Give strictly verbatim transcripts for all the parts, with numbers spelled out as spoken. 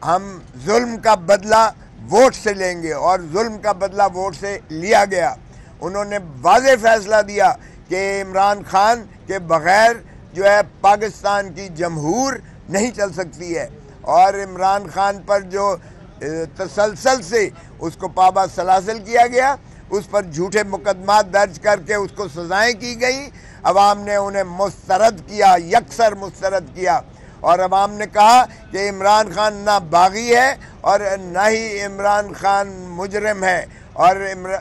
ہم ظلم کا بدلہ ووٹ سے لیں گے، اور ظلم کا بدلہ ووٹ سے لیا گیا۔ انہوں نے واضح فیصلہ دیا کہ عمران خان کے بغیر جو ہے پاکستان کی جمہور نہیں چل سکتی ہے، اور عمران خان پر جو تسلسل سے اس کو پابا سلاسل کیا گیا، اس پر جھوٹے مقدمات درج کر کے اس کو سزائیں کی گئیں، عوام نے انہیں مسترد کیا، یکسر مسترد کیا، اور عوام نے کہا کہ عمران خان نہ باغی ہے اور نہ ہی عمران خان مجرم ہے، اور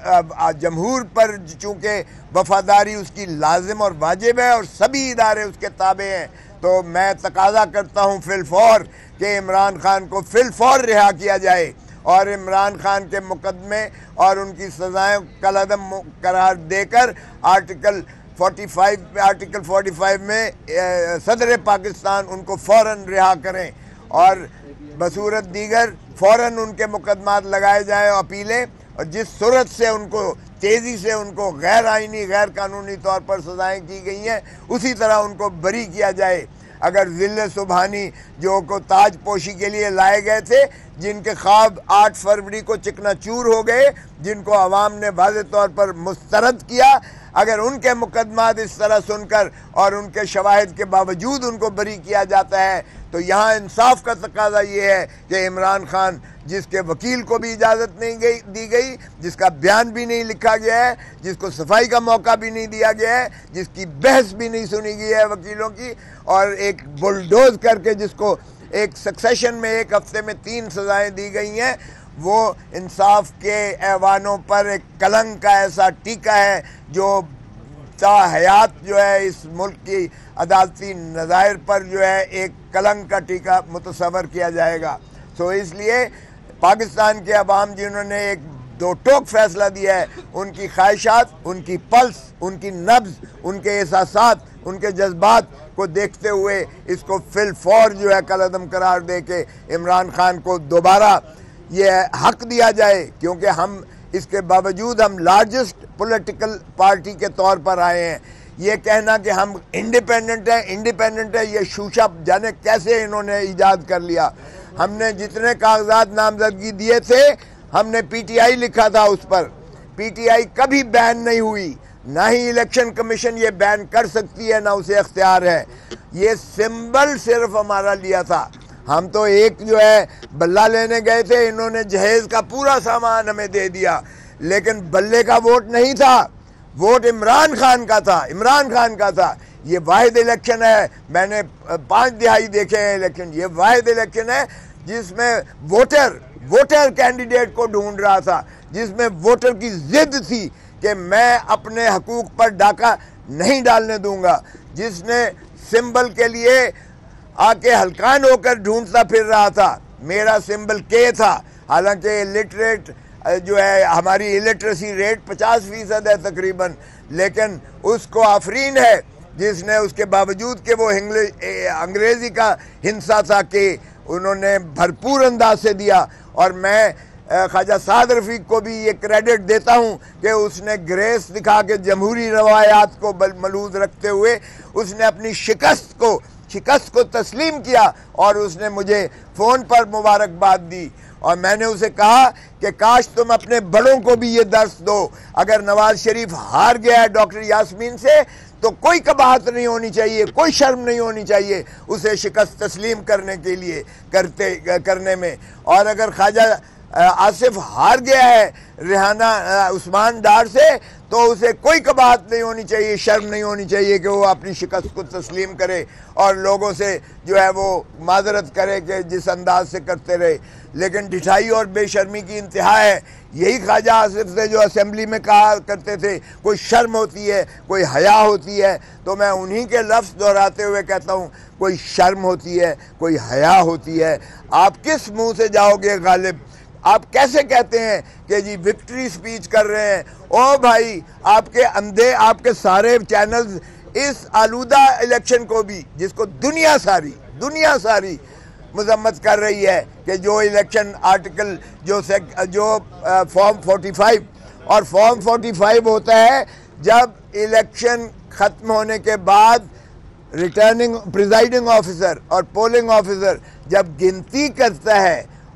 جمہور پر چونکہ وفاداری اس کی لازم اور واجب ہے اور سبھی ادارے اس کے تابع ہیں، تو میں تقاضا کرتا ہوں فی الفور کہ عمران خان کو فی الفور رہا کیا جائے، اور عمران خان کے مقدمے اور ان کی سزائیں کالعدم قرار دے کر article forty five article forty five میں صدر پاکستان ان کو فوراً رہا کریں، اور بصورت دیگر فوراً ان کے مقدمات لگائے جائیں، اپیلیں، اور جس صورت سے ان کو تیزی سے ان کو غیر آئینی غیر قانونی طور پر سزائیں کی گئی ہیں اسی طرح ان کو بری کیا جائے۔ اگر ذل سبحانی جو کو تاج پوشی کے لیے لائے گئے تھے، جن کے خواب آٹھ فروری کو چکنا چور ہو گئے، جن کو عوام نے واضح طور پر مسترد کیا، اگر ان کے مقدمات اس طرح سن کر اور ان کے شواہد کے باوجود ان کو بری کیا جاتا ہے، تو یہاں انصاف کا تقاضا یہ ہے کہ عمران خان جس کے وکیل کو بھی اجازت نہیں گئی دی گئی، جس کا بیان بھی نہیں لکھا گیا ہے، جس کو صفائی کا موقع بھی نہیں دیا گیا ہے، جس کی بحث بھی نہیں سنی گئی ہے وکیلوں کی، اور ایک بلڈوز کر کے جس کو ایک سکسیشن میں ایک ہفتے میں تین سزائیں دی گئی ہیں، وہ انصاف کے ایوانوں پر ایک کلنک کا ایسا ٹیکہ ہے جو تا حیات جو ہے اس ملک کی عدالتی نظائر پر جو ہے ایک کلنک کا ٹیکہ متصور کیا جائے گا۔ سو اس لیے پاکستان کے عوام جنہوں نے ایک دو ٹوک فیصلہ دیا ہے، ان کی خواہشات، ان کی پلس، ان کی نبض، ان کے احساسات، ان کے جذبات کو دیکھتے ہوئے اس کو فی الفور جو ہے کالعدم قرار دے کے عمران خان کو دوبارہ یہ حق دیا جائے، کیونکہ ہم اس کے باوجود ہم لارجسٹ پولیٹیکل پارٹی کے طور پر آئے ہیں۔ یہ کہنا کہ ہم انڈیپینڈنٹ ہیں انڈیپینڈنٹ ہے یہ شوشہ جانے کیسے انہوں نے ایجاد کر لیا۔ ہم نے جتنے کاغذات نامزدگی دیے تھے، ہم نے پی ٹی آئی لکھا تھا اس پر، پی ٹی آئی کبھی بین نہیں ہوئی، نہ ہی الیکشن کمیشن یہ بین کر سکتی ہے، نہ اسے اختیار ہے۔ یہ سمبل صرف ہمارا لیا تھا، ہم تو ایک جو ہے بلہ لینے گئے تھے، انہوں نے جہیز کا پورا سامان ہمیں دے دیا، لیکن بلے کا ووٹ نہیں تھا، ووٹ عمران خان کا تھا، عمران خان کا تھا۔ یہ واحد الیکشن ہے، میں نے پانچ دہائی دیکھے ہیں الیکشن، یہ واحد الیکشن ہے جس میں ووٹر ووٹر کینڈیڈیٹ کو ڈھونڈ رہا تھا، جس میں ووٹر کی ضد تھی کہ میں اپنے حقوق پر ڈاکہ نہیں ڈالنے دوں گا، جس نے سمبل کے لیے آ کے ہلکان ہو کر ڈھونڈتا پھر رہا تھا۔ میرا سمبل کے تھا، حالانکہ الٹریٹ جو ہے ہماری الٹریسی ریٹ پچاس فیصد ہے تقریباً، لیکن اس کو آفرین ہے جس نے اس کے باوجود کہ وہ انگریزی کا ہنسا تھا کہ انہوں نے بھرپور انداز سے دیا، اور میں خواجہ سعد رفیق کو بھی یہ کریڈٹ دیتا ہوں کہ اس نے گریس دکھا کے جمہوری روایات کو ملحوظ رکھتے ہوئے اس نے اپنی شکست کو شکست کو تسلیم کیا، اور اس نے مجھے فون پر مبارکباد دی، اور میں نے اسے کہا کہ کاش تم اپنے بڑوں کو بھی یہ درس دو۔ اگر نواز شریف ہار گیا ہے ڈاکٹر یاسمین سے تو کوئی قباحت نہیں ہونی چاہیے، کوئی شرم نہیں ہونی چاہیے اسے شکست تسلیم کرنے کے لیے کرتے کرنے میں، اور اگر خواجہ آصف ہار گیا ہے ریحانہ عثمان ڈار سے تو اسے کوئی قباحت نہیں ہونی چاہیے، شرم نہیں ہونی چاہیے کہ وہ اپنی شکست کو تسلیم کرے اور لوگوں سے جو ہے وہ معذرت کرے کہ جس انداز سے کرتے رہے۔ لیکن ڈھٹائی اور بے شرمی کی انتہا ہے۔ یہی خواجہ آصف سے جو اسمبلی میں کہا کرتے تھے کوئی شرم ہوتی ہے، کوئی حیا ہوتی ہے، تو میں انہی کے لفظ دہراتے ہوئے کہتا ہوں کوئی شرم ہوتی ہے، کوئی حیا ہوتی ہے۔ آپ کس منہ سے جاؤ گے غالب؟ آپ کیسے کہتے ہیں کہ جی وکٹری سپیچ کر رہے ہیں؟ او بھائی، آپ کے اندھے آپ کے سارے چینلز اس آلودہ الیکشن کو بھی، جس کو دنیا ساری دنیا ساری مذمت کر رہی ہے کہ جو الیکشن آرٹیکل جو جو فارم فورٹی فائیو اور فارم فورٹی فائیو ہوتا ہے جب الیکشن ختم ہونے کے بعد ریٹرننگ پریزائڈنگ آفیسر اور پولنگ آفیسر جب گنتی کرتا ہے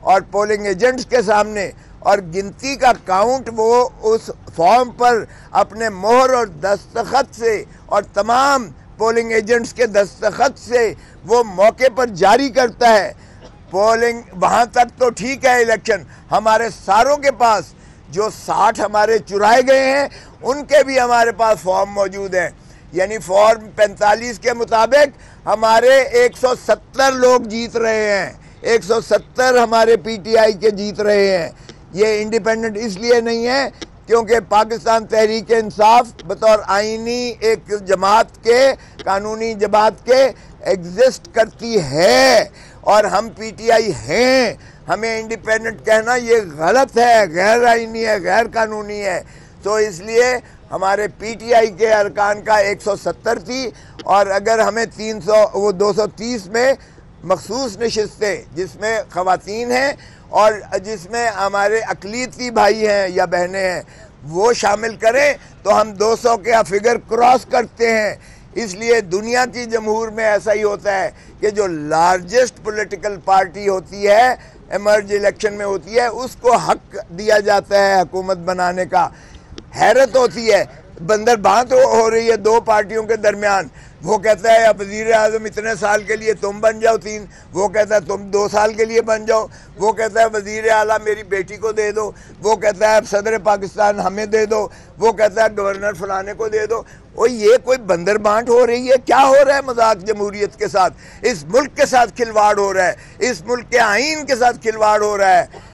اور پولنگ ایجنٹس کے سامنے، اور گنتی کا کاؤنٹ وہ اس فارم پر اپنے مہر اور دستخط سے اور تمام پولنگ ایجنٹس کے دستخط سے وہ موقع پر جاری کرتا ہے۔ پولنگ وہاں تک تو ٹھیک ہے الیکشن، ہمارے ساروں کے پاس جو ساٹھ ہمارے چرائے گئے ہیں ان کے بھی ہمارے پاس فارم موجود ہیں، یعنی فارم پینتالیس کے مطابق ہمارے ایک سو ستر لوگ جیت رہے ہیں، ایک سو ستر ہمارے پی ٹی آئی کے جیت رہے ہیں۔ یہ انڈیپینڈنٹ اس لیے نہیں ہے کیونکہ پاکستان تحریک انصاف بطور آئینی ایک جماعت کے، قانونی جماعت کے ایگزسٹ کرتی ہے، اور ہم پی ٹی آئی ہیں۔ ہمیں انڈیپینڈنٹ کہنا یہ غلط ہے، غیر آئینی ہے، غیر قانونی ہے۔ تو اس لیے ہمارے پی ٹی آئی کے ارکان کا ایک سو ستر تھی، اور اگر ہمیں تین سو وہ دو سو تیس میں مخصوص نشستیں جس میں خواتین ہیں اور جس میں ہمارے اقلیتی بھائی ہیں یا بہنیں ہیں وہ شامل کریں تو ہم دو سو کا فگر کراس کرتے ہیں۔ اس لیے دنیا کی جمہور میں ایسا ہی ہوتا ہے کہ جو لارجسٹ پولیٹیکل پارٹی ہوتی ہے ایمرج الیکشن میں ہوتی ہے اس کو حق دیا جاتا ہے حکومت بنانے کا۔ حیرت ہوتی ہے، بندر بانٹ ہو رہی ہے دو پارٹیوں کے درمیان، وہ کہتا ہے اب وزیر اعظم اتنے سال کے لیے تم بن جاؤ تین، وہ کہتا ہے تم دو سال کے لیے بن جاؤ، وہ کہتا ہے وزیر اعلیٰ میری بیٹی کو دے دو، وہ کہتا ہے اب صدر پاکستان ہمیں دے دو، وہ کہتا ہے گورنر فلانے کو دے دو۔ اور یہ کوئی بندر بانٹ ہو رہی ہے؟ کیا ہو رہا ہے مذاق جمہوریت کے ساتھ؟ اس ملک کے ساتھ کھلواڑ ہو رہا ہے، اس ملک کے آئین کے ساتھ کھلواڑ ہو رہا ہے۔